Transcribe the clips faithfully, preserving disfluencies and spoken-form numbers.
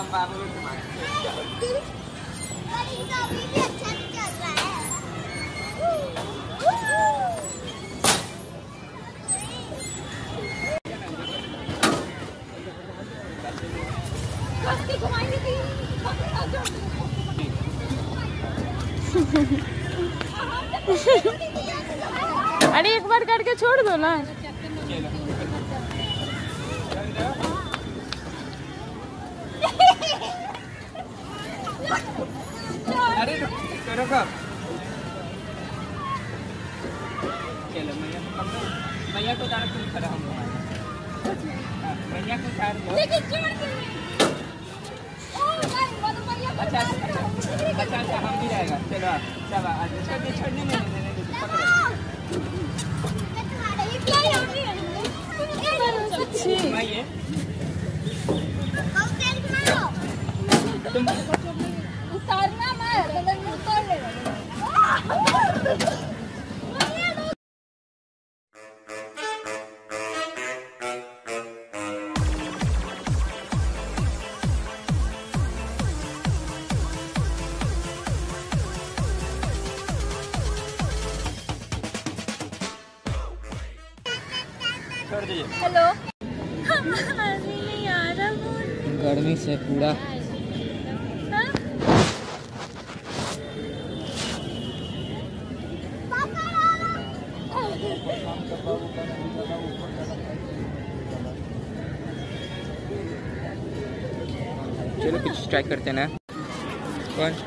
हम बाबू को घुमाएं। अभी भी अच्छा चल रहा है। अरे एक बार करके छोड़ दो ना। अरे रुको, चलो मैया मैया को डाल के खड़ा हम मैया को उतार दो। अच्छा अच्छा अच्छा हम भी जाएगा। चलो चलो अच्छा भी छोड़ने में मैया तुम उतारना मैं उतार लेगा। छोड़ दीजिए। हेलो नहीं आ रहा गर्मी से पूरा चलो कुछ ट्राई करते हैं ना। कौन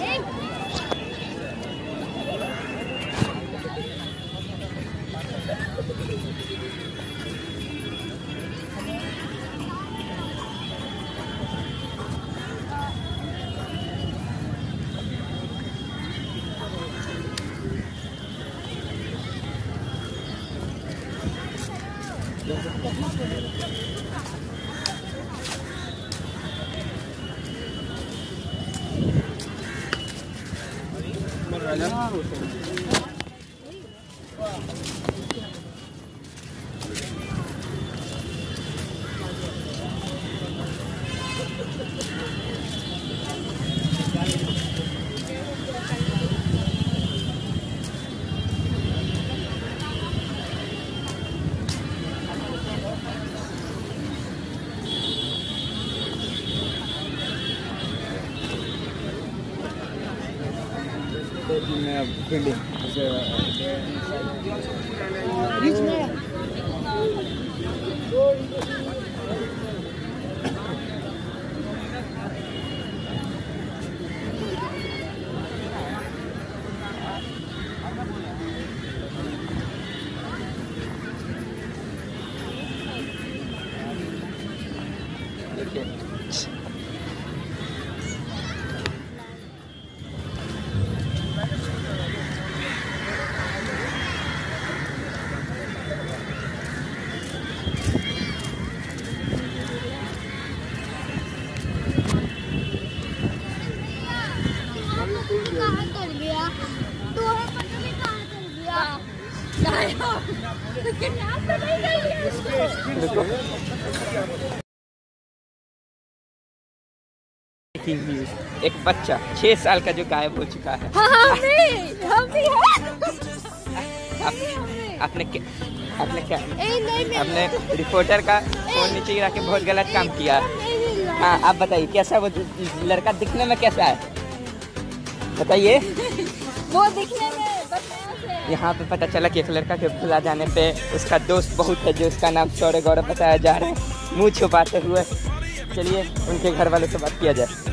एक बच्चा छह साल का जो गायब हो चुका है। हम भी, हम भी आपने आपने क्या आपने रिपोर्टर का फोन नीचे गिरा के बहुत गलत काम किया। हाँ आप बताइए कैसा वो लड़का दिखने में कैसा है बताइए। वो दिखने में बस यहाँ पे पता चला कि एक लड़का के भुला जाने पे उसका दोस्त बहुत है जो उसका नाम शौर्य गौरव बताया जा रहा है मुँह छुपाते हुए। चलिए उनके घर वालों से बात किया जाए।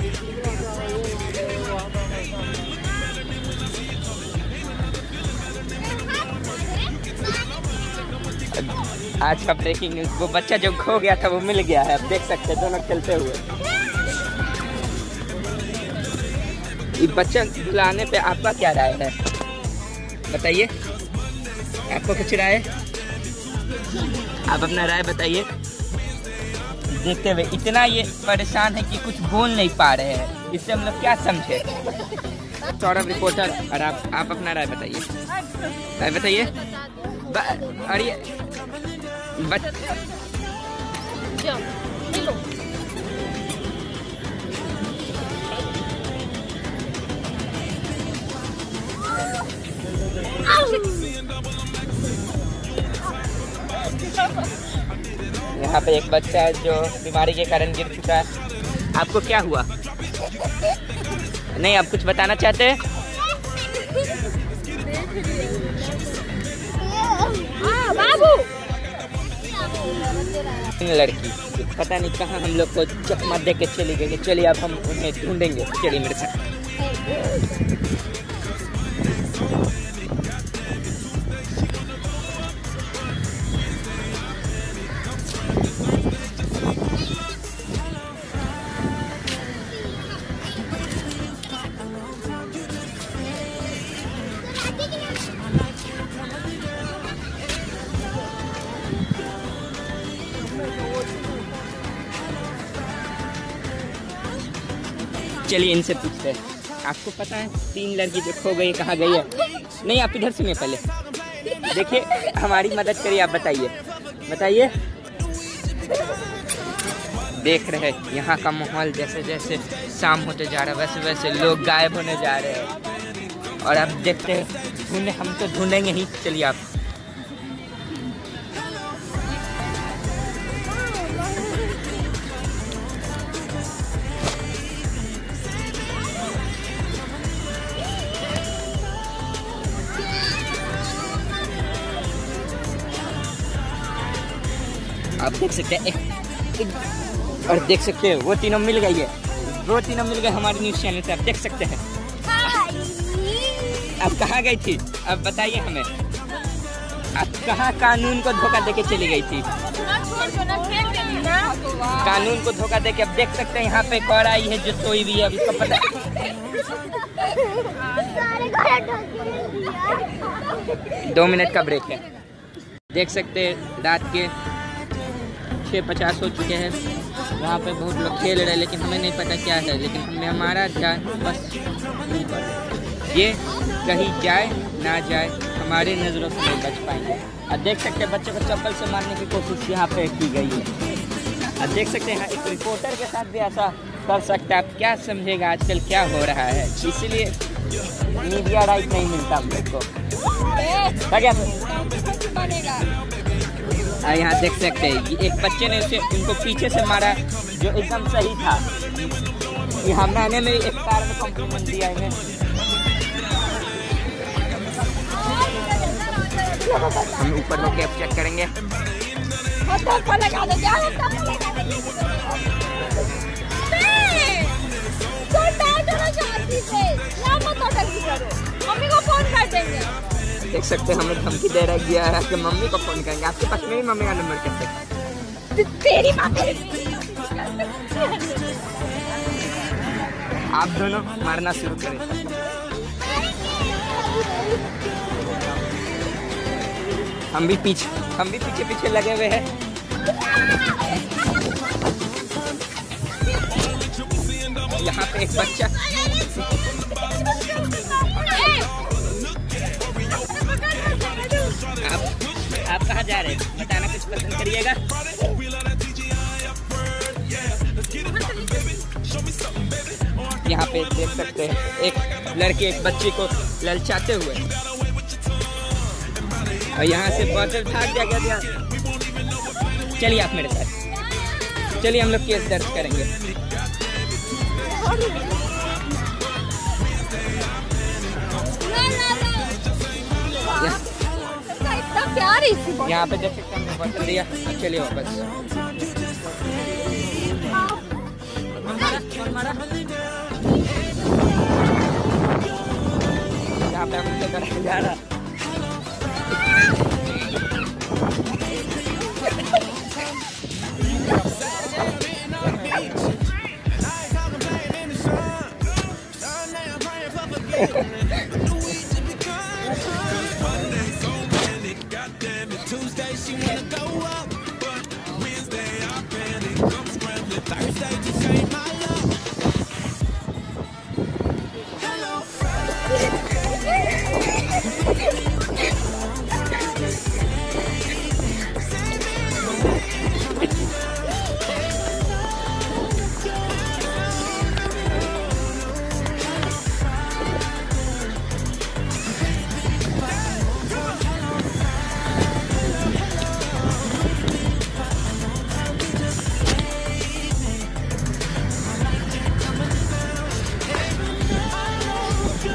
आज का ब्रेकिंग न्यूज, वो बच्चा जो खो गया था वो मिल गया है। आप देख सकते हैं दोनों खेलते हुए। ये बच्चा बुलाने पे आपका क्या राय है बताइए। आपको कुछ राय, आप अपना राय बताइए। देखते हुए इतना ये परेशान है कि कुछ बोल नहीं पा रहे हैं, इससे हम लोग क्या समझे। सौरभ रिपोर्टर और आप आप अपना राय बताइए। राय बताइए। अरे पे एक बच्चा है जो बीमारी के कारण गिर चुका है। आपको क्या हुआ? नहीं, आप कुछ बताना चाहते हैं? बाबू लड़की पता नहीं कहाँ हम लोग को चकमा दे के चली गई। चलिए अब हम उन्हें ढूंढेंगे। चलिए मेरे साथ। चलिए इनसे पूछते हैं। आपको पता है तीन लड़की जो खो गई कहाँ गई है? नहीं, आप इधर सुनिए पहले। देखिए हमारी मदद करिए। आप बताइए बताइए। देख रहे हैं यहाँ का माहौल, जैसे जैसे शाम होते जा रहा है वैसे वैसे लोग गायब होने जा रहे हैं। और आप देखते हैं ढूंढे, हम तो ढूंढेंगे ही। चलिए आप। आप देख सकते हैं एक, एक, और देख सकते हैं वो तीनों मिल गई है। वो तीनों मिल गए हमारे न्यूज़ चैनल से। आप देख सकते हैं। आप कहाँ गई थी? अब बताइए हमें। आप कहाँ कानून को धोखा देके चली गई थी? कानून को धोखा देके। अब देख सकते हैं यहाँ पे एक और आई है जो सोई भी है। अब इसको पता दो मिनट का ब्रेक है। देख सकते हैं रात के छः पचास हो चुके हैं। वहाँ पे बहुत लोग खेल रहे हैं लेकिन हमें नहीं पता क्या है। लेकिन हमें हमारा ध्यान बस ये कहीं जाए ना जाए हमारे नज़रों से नहीं बच पाएंगे। अब देख सकते हैं बच्चे को चप्पल से मारने की कोशिश यहाँ पे की गई है। अब देख सकते हैं एक रिपोर्टर के साथ भी ऐसा कर सकता है। आप क्या समझेगा आजकल क्या हो रहा है? इसीलिए मीडिया राइट नहीं मिलता हम लोग को। यहाँ देख सकते हैं एक बच्चे ने उसे उनको पीछे से मारा जो एकदम सही था। यहाँ मैंने में एक कार में कॉम्प्लीमेंट दिया इन्हें। हम ऊपर होके अब चेक करेंगे। मम्मी को फोन कर देंगे। देख सकते हैं हमें धमकी दे रहा गया है कि मम्मी को फोन करेंगे। आपके पास मेरी मम्मी का नंबर कैसे? तेरी मम्मी। आप दोनों मारना शुरू करें। हम भी पीछे हम भी पीछे पीछे लगे हुए हैं। यहाँ पे एक बच्चा आप आप कहाँ जा रहे हैं? बताना कुछ पसंद करिएगा। यहाँ पे देख सकते हैं एक लड़के एक बच्ची को ललचाते हुए और यहाँ से बोतल भाग जाएगा दिया। चलिए आप मेरे साथ। चलिए हम लोग केस दर्ज करेंगे। यहाँ पे देख सकते हैं हमने बोतल दिया। चलिए वापस। यहाँ पे हमसे कर जा रहा।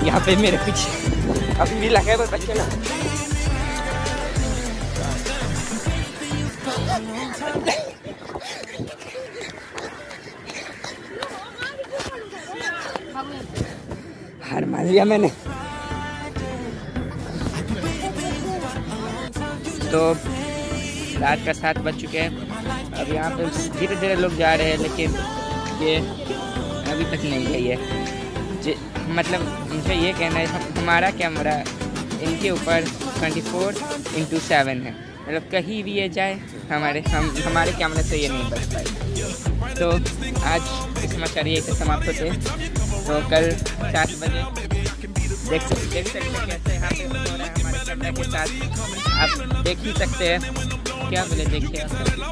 यहाँ पे मेरे पीछे अभी भी लगे हुए बच्चे ना। हार मान लिया मैंने। तो रात का सात बज चुके हैं। अब यहाँ पे धीरे धीरे लोग जा रहे हैं, लेकिन ये अभी तक नहीं गई है। मतलब मुझे ये कहना है, हमारा कैमरा इनके ऊपर ट्वेंटी फोर इंटू सेवन है। मतलब कहीं भी ये जाए हमारे हम हमारे कैमरे से ये नहीं बच पाए। तो आज इस समाचार ये से समाप्त होते हैं। तो कल सात बजे देख सकते देख सकते कैसे यहाँ पे हो रहा है हमारे कैमरा के साथ। आप देख ही सकते हैं। क्या बोले, देखिए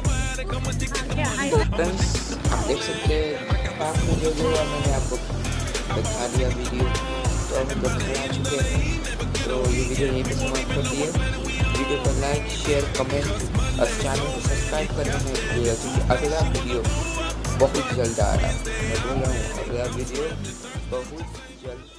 देख सकते हैं जो जो मैंने आपको दिखा दिया वीडियो। तो अब हम लोग आ चुके हैं। तो ये वीडियो यहीं पर समाप्त होती है। वीडियो को लाइक शेयर कमेंट और चैनल को सब्सक्राइब करना है क्योंकि अगला वीडियो बहुत जल्द आ रहा है। मैं बोल रहा हूँ अगला वीडियो बहुत जल्द